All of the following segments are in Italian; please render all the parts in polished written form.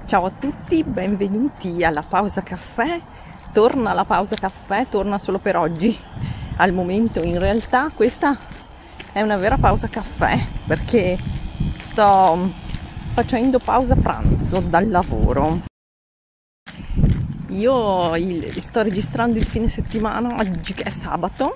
Ciao a tutti, benvenuti alla pausa caffè. Torna la pausa caffè, torna solo per oggi. Al momento in realtà questa è una vera pausa caffè perché sto facendo pausa pranzo dal lavoro. Io sto registrando il fine settimana oggi che è sabato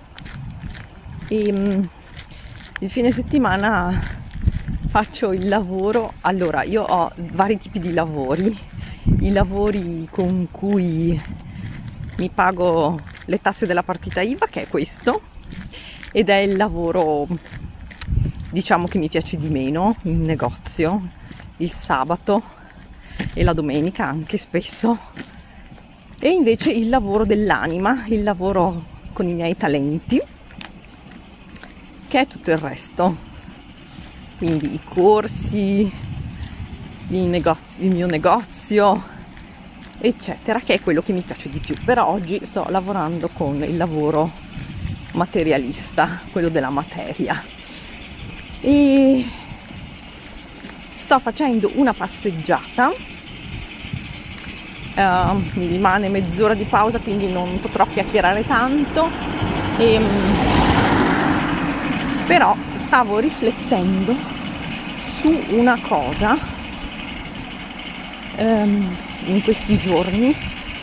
e il fine settimana faccio il lavoro. Allora, io ho vari tipi di lavori, i lavori con cui mi pago le tasse della partita IVA, che è questo, ed è il lavoro, diciamo, che mi piace di meno in negozio, il sabato e la domenica anche spesso, e invece il lavoro dell'anima, il lavoro con i miei talenti, che è tutto il resto. Quindi i corsi, il mio negozio, eccetera, che è quello che mi piace di più. Però oggi sto lavorando con il lavoro materialista, quello della materia, e sto facendo una passeggiata. Mi rimane mezz'ora di pausa, quindi non potrò chiacchierare tanto, però stavo riflettendo su una cosa in questi giorni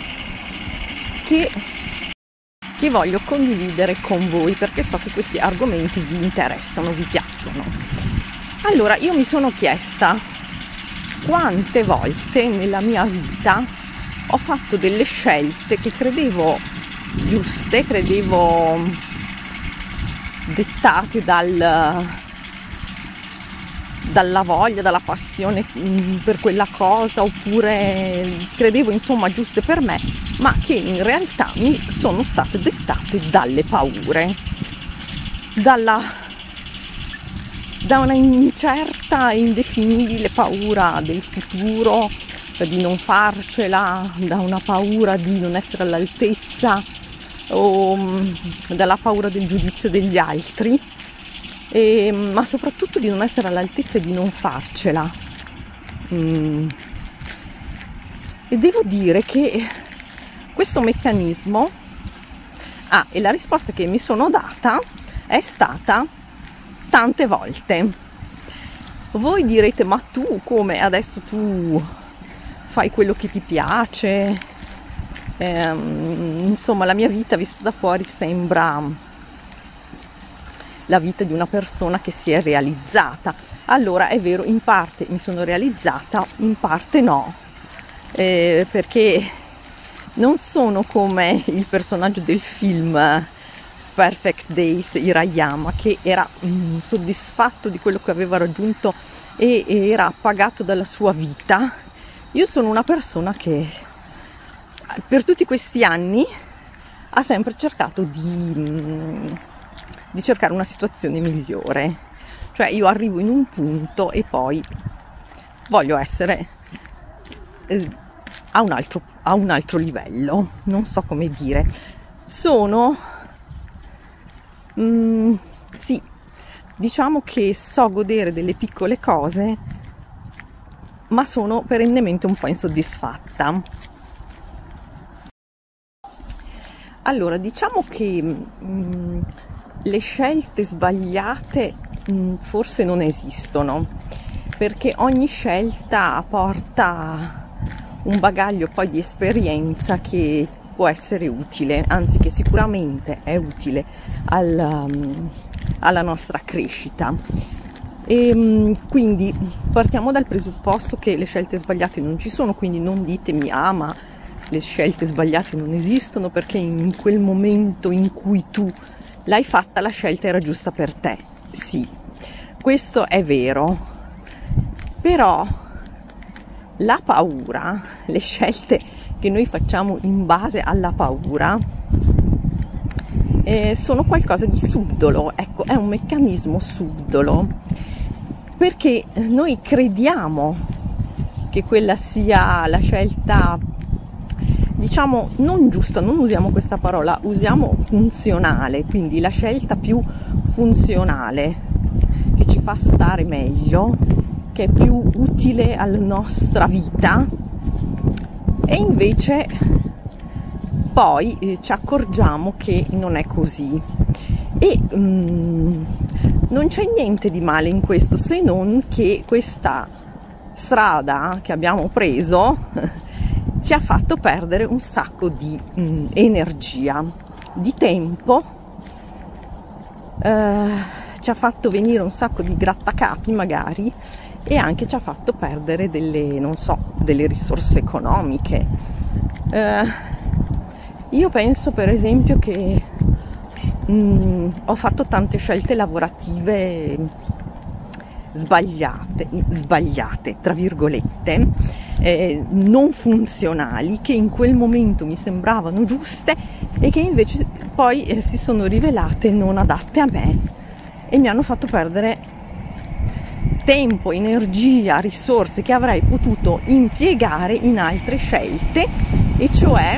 che voglio condividere con voi, perché so che questi argomenti vi interessano, vi piacciono. Allora, io mi sono chiesta quante volte nella mia vita ho fatto delle scelte che credevo giuste, credevo dettate dalla voglia, dalla passione per quella cosa, oppure credevo insomma giuste per me, ma che in realtà mi sono state dettate dalle paure, da una incerta e indefinibile paura del futuro, di non farcela, da una paura di non essere all'altezza, o dalla paura del giudizio degli altri, ma soprattutto di non essere all'altezza e di non farcela. E devo dire che questo meccanismo, e la risposta che mi sono data è stata tante volte. Voi direte: ma tu come? Adesso tu fai quello che ti piace, insomma la mia vita vista da fuori sembra la vita di una persona che si è realizzata. Allora, è vero, in parte mi sono realizzata, in parte no, perché non sono come il personaggio del film Perfect Days Hirayama, che era soddisfatto di quello che aveva raggiunto e era appagato dalla sua vita. Io sono una persona che per tutti questi anni ha sempre cercato di cercare una situazione migliore. Cioè, io arrivo in un punto e poi voglio essere a un altro livello, non so come dire. Sono sì, diciamo che so godere delle piccole cose, ma sono perennemente un po' insoddisfatta. Allora, diciamo che le scelte sbagliate forse non esistono, perché ogni scelta porta un bagaglio poi di esperienza che può essere utile, anzi che sicuramente è utile alla nostra crescita. E quindi partiamo dal presupposto che le scelte sbagliate non ci sono, quindi non ditemi: ma le scelte sbagliate non esistono, perché in quel momento in cui tu l'hai fatta la scelta era giusta per te. Sì, questo è vero, però la paura, le scelte che noi facciamo in base alla paura sono qualcosa di subdolo. Ecco, è un meccanismo subdolo, perché noi crediamo che quella sia la scelta, diciamo, non giusta, non usiamo questa parola, usiamo funzionale, quindi la scelta più funzionale, che ci fa stare meglio, che è più utile alla nostra vita, E invece poi ci accorgiamo che non è così e non c'è niente di male in questo, se non che questa strada che abbiamo preso ci ha fatto perdere un sacco di energia, di tempo, ci ha fatto venire un sacco di grattacapi magari, e anche ci ha fatto perdere delle, non so, delle risorse economiche. Io penso per esempio che ho fatto tante scelte lavorative sbagliate tra virgolette, non funzionali, che in quel momento mi sembravano giuste e che invece poi si sono rivelate non adatte a me e mi hanno fatto perdere tempo, energia, risorse che avrei potuto impiegare in altre scelte, e cioè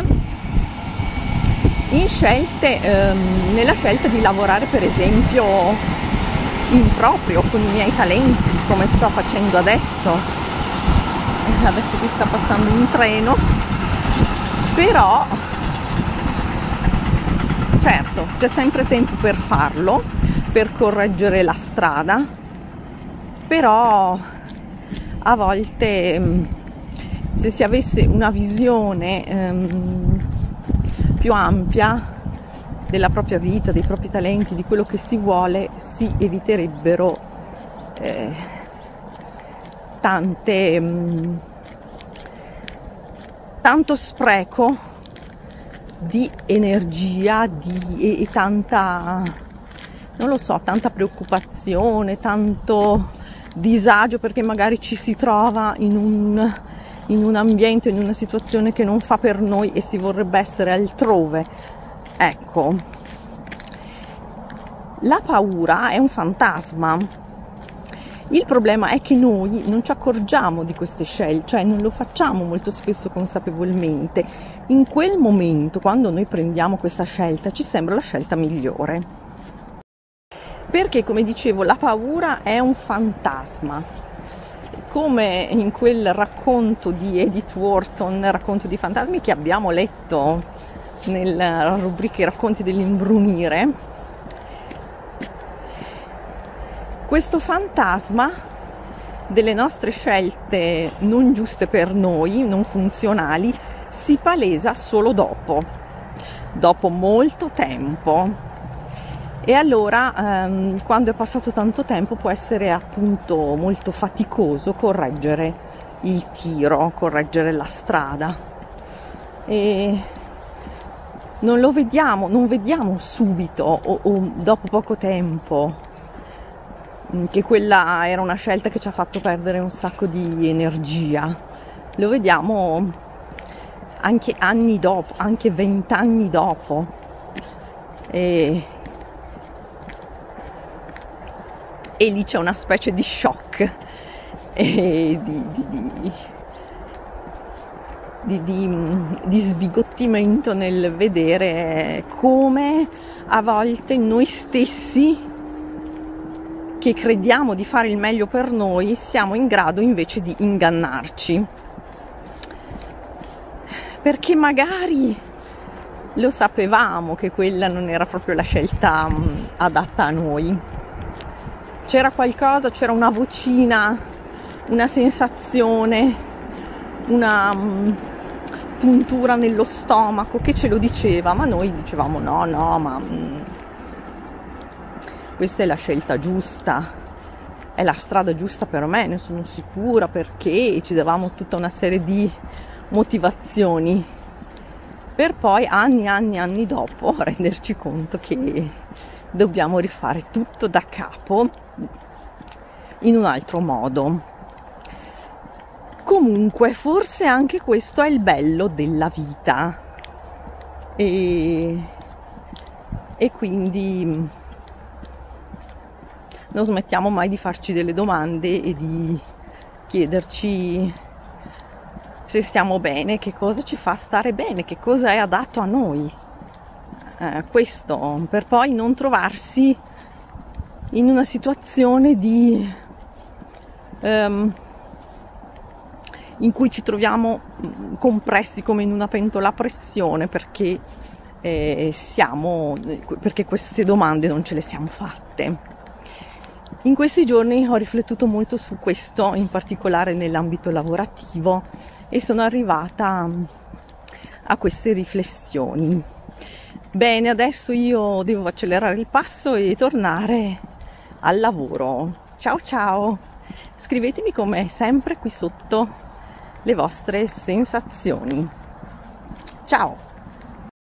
in scelte, nella scelta di lavorare per esempio in proprio con i miei talenti, come sto facendo adesso. Adesso qui sta passando un treno, però certo c'è sempre tempo per farlo, per correggere la strada, però a volte se si avesse una visione più ampia della propria vita, dei propri talenti, di quello che si vuole, si eviterebbero tanto spreco di energia e tanta, non lo so, tanta preoccupazione, tanto disagio, perché magari ci si trova in un ambiente, in una situazione che non fa per noi e si vorrebbe essere altrove. Ecco, la paura è un fantasma. Il problema è che noi non ci accorgiamo di queste scelte, cioè non lo facciamo molto spesso consapevolmente. In quel momento, quando noi prendiamo questa scelta, ci sembra la scelta migliore. Perché, come dicevo, la paura è un fantasma. Come in quel racconto di Edith Wharton, racconto di fantasmi, che abbiamo letto nella rubrica I racconti dell'imbrunire, questo fantasma delle nostre scelte non giuste per noi, non funzionali, si palesa solo dopo molto tempo. E allora quando è passato tanto tempo può essere appunto molto faticoso correggere il tiro, correggere la strada, e non vediamo subito o dopo poco tempo che quella era una scelta che ci ha fatto perdere un sacco di energia. Lo vediamo anche anni dopo, anche 20 anni dopo, e lì c'è una specie di shock e di sbigottimento nel vedere come a volte noi stessi, che crediamo di fare il meglio per noi, siamo in grado invece di ingannarci, perché magari lo sapevamo che quella non era proprio la scelta adatta a noi. C'era qualcosa, c'era una vocina, una sensazione, una puntura nello stomaco che ce lo diceva, ma noi dicevamo no, ma questa è la scelta giusta, è la strada giusta per me, ne sono sicura, perché ci davamo tutta una serie di motivazioni, per poi anni dopo renderci conto che dobbiamo rifare tutto da capo in un altro modo. Comunque forse anche questo è il bello della vita, e quindi non smettiamo mai di farci delle domande e di chiederci se stiamo bene, che cosa ci fa stare bene, che cosa è adatto a noi. Questo per poi non trovarsi in una situazione di in cui ci troviamo compressi come in una pentola a pressione perché perché queste domande non ce le siamo fatte. In questi giorni ho riflettuto molto su questo, in particolare nell'ambito lavorativo, e sono arrivata a queste riflessioni. Bene, adesso io devo accelerare il passo e tornare al lavoro. Ciao ciao! Scrivetemi come sempre qui sotto le vostre sensazioni. Ciao!